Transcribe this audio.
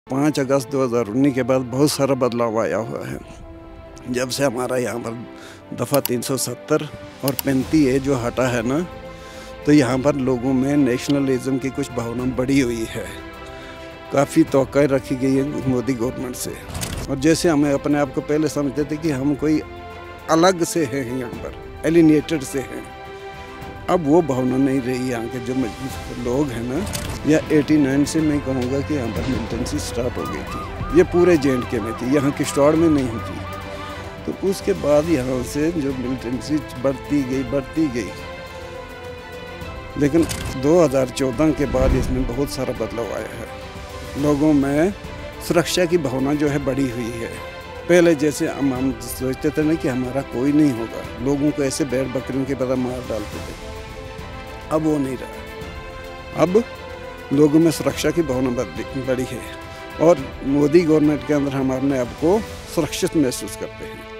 5 अगस्त 2019 के बाद बहुत सारा बदलाव आया हुआ है। जब से हमारा यहाँ पर दफ़ा 370 और 35A जो हटा है ना, तो यहाँ पर लोगों में नेशनलिज्म की कुछ भावना बढ़ी हुई है। काफ़ी तवक्को रखी गई है मोदी गवर्नमेंट से। और जैसे हमें अपने आप को पहले समझते थे कि हम कोई अलग से हैं, यहाँ पर एलिनेटेड से हैं, अब वो भावना नहीं रही। यहाँ के जो लोग हैं ना, या 89 से मैं कहूँगा कि यहाँ पर मिलिटेंसी स्टार्ट हो गई थी। ये पूरे J&K में थी, यहाँ किश्तवाड़ में नहीं थी। तो उसके बाद यहाँ से जो मिलिटेंसी बढ़ती गई, लेकिन 2014 के बाद इसमें बहुत सारा बदलाव आया है। लोगों में सुरक्षा की भावना जो है बढ़ी हुई है। पहले जैसे हम सोचते थे ना कि हमारा कोई नहीं होगा, लोगों को ऐसे भेड़ बकरियों की तरह मार डालते थे, अब वो नहीं रहा। अब लोगों में सुरक्षा की भावना बढ़ी है और मोदी गवर्नमेंट के अंदर हम अपने आप को सुरक्षित महसूस करते हैं।